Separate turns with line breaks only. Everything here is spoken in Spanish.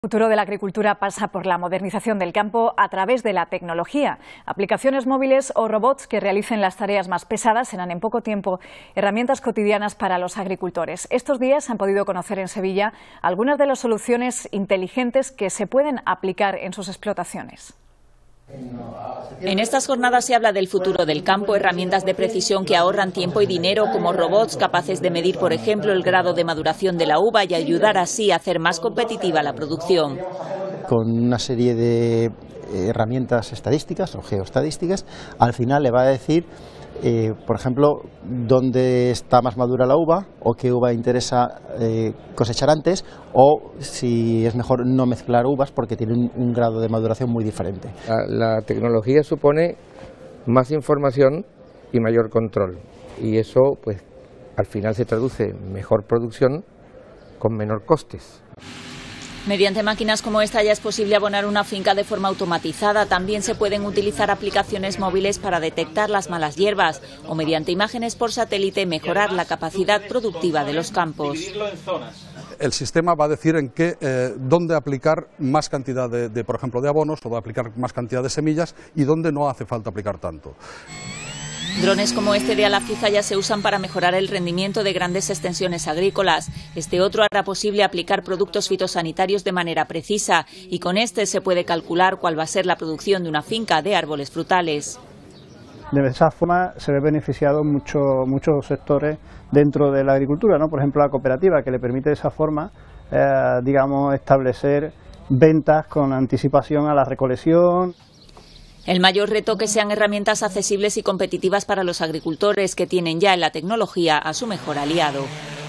El futuro de la agricultura pasa por la modernización del campo a través de la tecnología. Aplicaciones móviles o robots que realicen las tareas más pesadas serán en poco tiempo herramientas cotidianas para los agricultores. Estos días han podido conocer en Sevilla algunas de las soluciones inteligentes que se pueden aplicar en sus explotaciones.
En estas jornadas se habla del futuro del campo, herramientas de precisión que ahorran tiempo y dinero, como robots capaces de medir, por ejemplo, el grado de maduración de la uva y ayudar así a hacer más competitiva la producción.
Con una serie de herramientas estadísticas o geoestadísticas, al final le va a decir, por ejemplo, dónde está más madura la uva o qué uva interesa cosechar antes, o si es mejor no mezclar uvas porque tienen un grado de maduración muy diferente.
La tecnología supone más información y mayor control, y eso pues al final se traduce en mejor producción con menor costes.
Mediante máquinas como esta ya es posible abonar una finca de forma automatizada. También se pueden utilizar aplicaciones móviles para detectar las malas hierbas o mediante imágenes por satélite mejorar la capacidad productiva de los campos.
El sistema va a decir dónde aplicar más cantidad por ejemplo, de abonos, o de aplicar más cantidad de semillas y dónde no hace falta aplicar tanto.
Drones como este de Alafiza ya se usan para mejorar el rendimiento de grandes extensiones agrícolas. Este otro hará posible aplicar productos fitosanitarios de manera precisa y con este se puede calcular cuál va a ser la producción de una finca de árboles frutales.
De esa forma se ve beneficiado muchos sectores dentro de la agricultura, ¿no? Por ejemplo, la cooperativa, que le permite de esa forma, establecer ventas con anticipación a la recolección.
El mayor reto que sean herramientas accesibles y competitivas para los agricultores, que tienen ya en la tecnología a su mejor aliado.